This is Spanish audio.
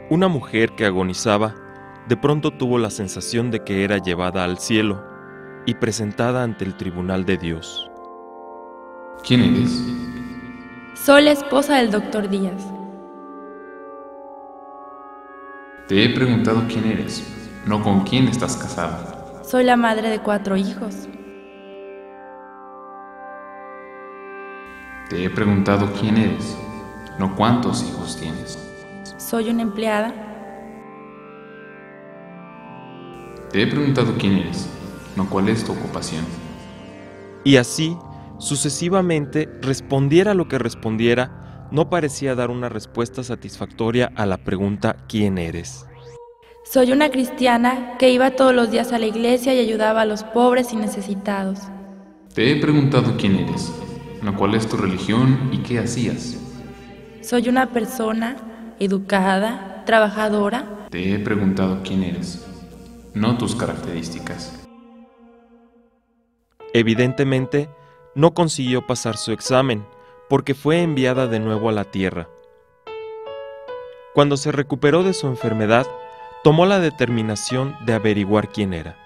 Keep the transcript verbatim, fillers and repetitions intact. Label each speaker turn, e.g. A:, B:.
A: Una mujer que agonizaba de pronto tuvo la sensación de que era llevada al cielo y presentada ante el tribunal de Dios.
B: ¿Quién eres?
C: Soy la esposa del doctor Díaz.
B: Te he preguntado quién eres, no con quién estás casada.
C: Soy la madre de cuatro hijos.
B: Te he preguntado quién eres, no cuántos hijos tienes.
C: Soy una empleada.
B: Te he preguntado quién eres, no cuál es tu ocupación.
A: Y así, sucesivamente, respondiera lo que respondiera, no parecía dar una respuesta satisfactoria a la pregunta ¿quién eres?
C: Soy una cristiana que iba todos los días a la iglesia y ayudaba a los pobres y necesitados.
B: Te he preguntado quién eres, no cuál es tu religión y qué hacías.
C: Soy una persona educada, trabajadora.
B: Te he preguntado quién eres, no tus características.
A: Evidentemente, no consiguió pasar su examen, porque fue enviada de nuevo a la tierra. Cuando se recuperó de su enfermedad, tomó la determinación de averiguar quién era.